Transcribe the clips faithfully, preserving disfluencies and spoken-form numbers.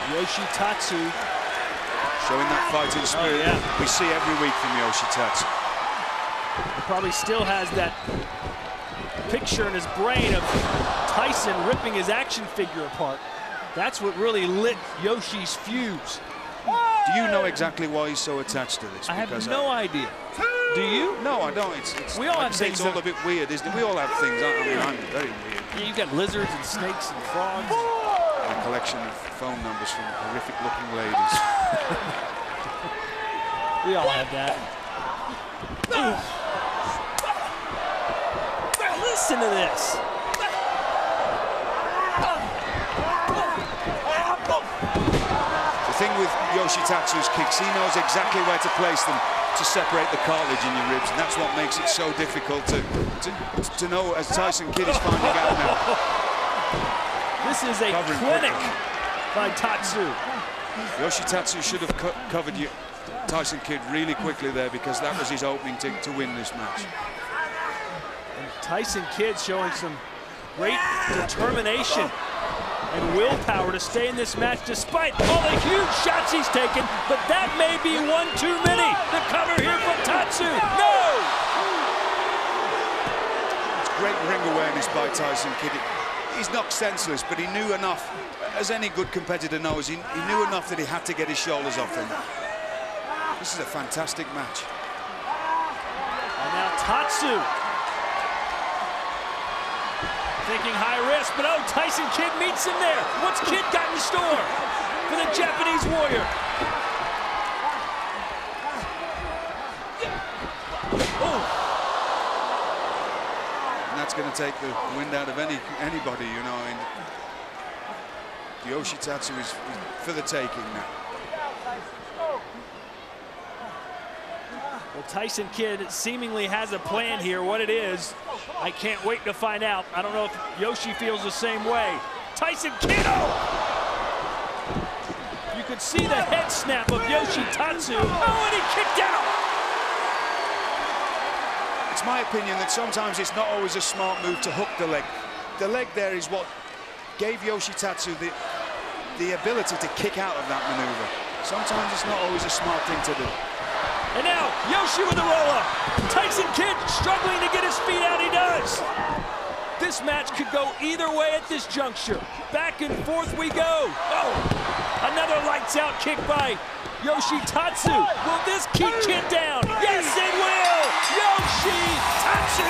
Yoshitatsu showing that fighting spirit oh, yeah. we see every week from Yoshitatsu. He probably still has that picture in his brain of Tyson ripping his action figure apart. That's what really lit Yoshi's fuse. Do you know exactly why he's so attached to this? I have because no I, idea. Do you? No, I don't. It's, it's, we all like have say, things. It's all a bit weird, isn't it? We all have things. I mean, I'm very weird. Yeah, you've got lizards and snakes and frogs. A collection of phone numbers from horrific-looking ladies. We all have that. Listen to this. The thing with Yoshitatsu's kicks, he knows exactly where to place them to separate the cartilage in your ribs, and that's what makes it so difficult to, to, to know, as Tyson Kidd is finding out now. This is a Covering clinic quickly. by Tatsu. Yoshitatsu should have co covered you, Tyson Kidd really quickly there, because that was his opening to, to win this match. And Tyson Kidd showing some great determination and willpower to stay in this match despite all the huge shots he's taken, but that may be one too many. The cover here from Tatsu. No! It's great ring awareness by Tyson Kidd. He's knocked senseless, but he knew enough, as any good competitor knows, he, he knew enough that he had to get his shoulders off him. This is a fantastic match. And now Tatsu thinking high risk, but oh, Tyson Kidd meets him there. What's Kidd got in store for the Japanese warrior? Oh. And that's going to take the wind out of any anybody, you know. And Yoshitatsu is, is for the taking now. Well, Tyson Kidd seemingly has a plan here. What it is, I can't wait to find out. I don't know if Yoshi feels the same way. Tyson Kidd, oh! You could see the head snap of Yoshitatsu. Oh, and he kicked out! It's my opinion that sometimes it's not always a smart move to hook the leg. The leg there is what gave Yoshitatsu the, the ability to kick out of that maneuver. Sometimes it's not always a smart thing to do. And now, Yoshi with a roll-up. Tyson Kidd struggling to get his feet out, he does. This match could go either way at this juncture. Back and forth we go. Oh, another lights-out kick by Yoshitatsu. Will this keep Kidd down? Yes, it will! Yoshitatsu!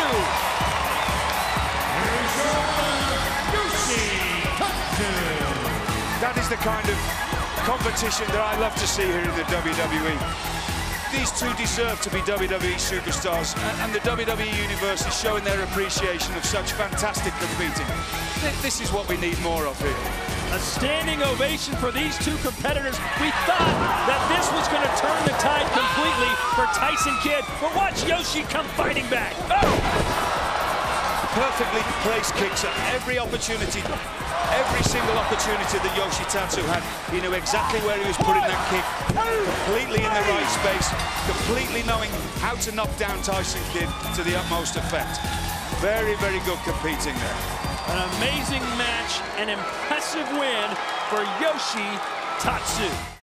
That is the kind of competition that I love to see here in the W W E. These two deserve to be W W E superstars, and the W W E Universe is showing their appreciation of such fantastic competing. This is what we need more of here. A standing ovation for these two competitors. We thought that this was going to turn the tide completely for Tyson Kidd, but watch Yoshi come fighting back. Oh! Perfectly placed kicks at every opportunity, every single opportunity that Yoshitatsu had. He knew exactly where he was putting that kick, completely in the right space, completely knowing how to knock down Tyson Kidd to the utmost effect. Very, very good competing there. An amazing match, an impressive win for Yoshitatsu.